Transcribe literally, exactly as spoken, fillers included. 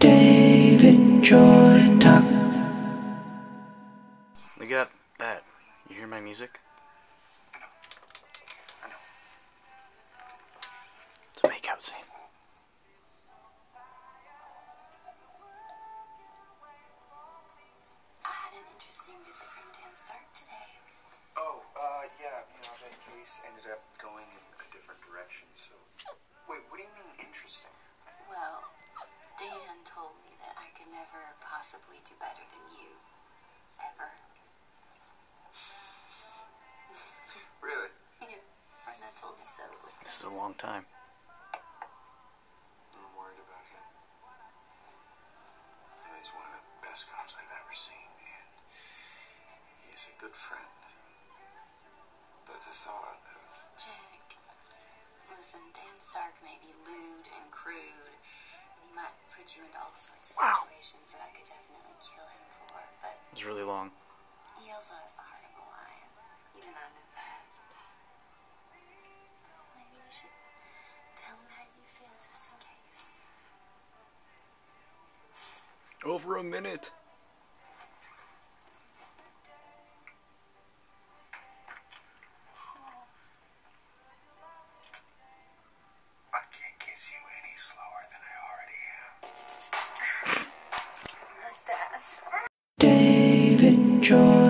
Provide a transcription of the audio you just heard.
Choi talk. We got that. You hear my music? I know. I know. It's a makeout scene. I had an interesting visit from Dan Stark today. Oh, uh, yeah, you know, that case ended up going in a different direction, so... Wait, what do you mean interesting? Well, Dan told me that I could never possibly do better than you. Ever. Really? Yeah. And I told you so. It was kind This of is a long time. I'm worried about him. You know, he's one of the best cops I've ever seen, and he's a good friend. But the thought of... Jack, listen, Dan Stark may be lewd and crude, and he might put you into all sorts of Wow. situations that I could definitely kill him for, but It's really long. he also has the heart of a lion. Even I know that. Maybe you should tell him how you feel, just in case. Over a minute. So, I can't kiss you any slower than I already am. mustache. David Choi.